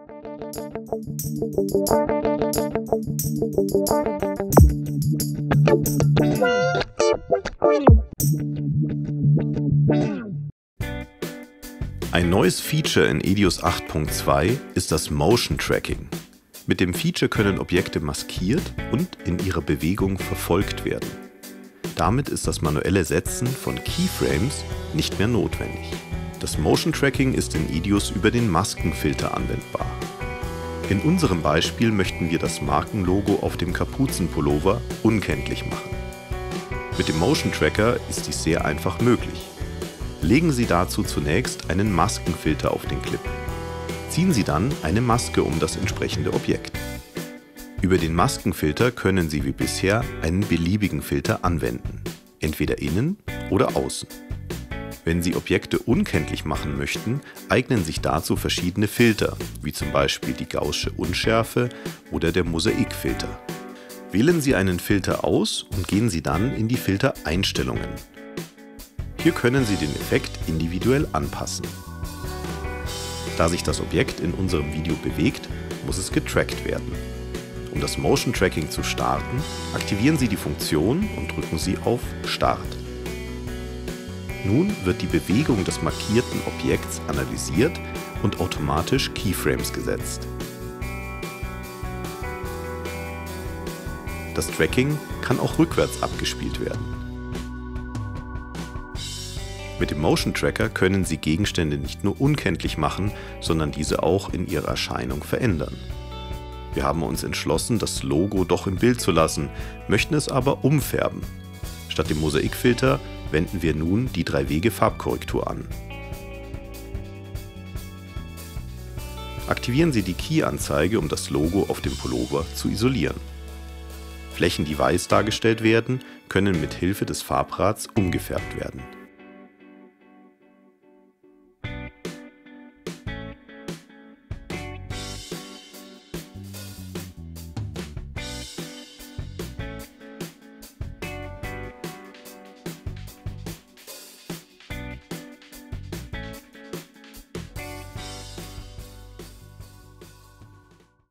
Ein neues Feature in EDIUS 8.2 ist das Motion Tracking. Mit dem Feature können Objekte maskiert und in ihrer Bewegung verfolgt werden. Damit ist das manuelle Setzen von Keyframes nicht mehr notwendig. Das Motion Tracking ist in EDIUS über den Maskenfilter anwendbar. In unserem Beispiel möchten wir das Markenlogo auf dem Kapuzenpullover unkenntlich machen. Mit dem Motion Tracker ist dies sehr einfach möglich. Legen Sie dazu zunächst einen Maskenfilter auf den Clip. Ziehen Sie dann eine Maske um das entsprechende Objekt. Über den Maskenfilter können Sie wie bisher einen beliebigen Filter anwenden, entweder innen oder außen. Wenn Sie Objekte unkenntlich machen möchten, eignen sich dazu verschiedene Filter, wie zum Beispiel die Gaußsche Unschärfe oder der Mosaikfilter. Wählen Sie einen Filter aus und gehen Sie dann in die Filtereinstellungen. Hier können Sie den Effekt individuell anpassen. Da sich das Objekt in unserem Video bewegt, muss es getrackt werden. Um das Motion Tracking zu starten, aktivieren Sie die Funktion und drücken Sie auf Start. Nun wird die Bewegung des markierten Objekts analysiert und automatisch Keyframes gesetzt. Das Tracking kann auch rückwärts abgespielt werden. Mit dem Motion Tracker können Sie Gegenstände nicht nur unkenntlich machen, sondern diese auch in ihrer Erscheinung verändern. Wir haben uns entschlossen, das Logo doch im Bild zu lassen, möchten es aber umfärben. Statt dem Mosaikfilter wenden wir nun die 3-Wege-Farbkorrektur an. Aktivieren Sie die Key-Anzeige, um das Logo auf dem Pullover zu isolieren. Flächen, die weiß dargestellt werden, können mit Hilfe des Farbrads umgefärbt werden.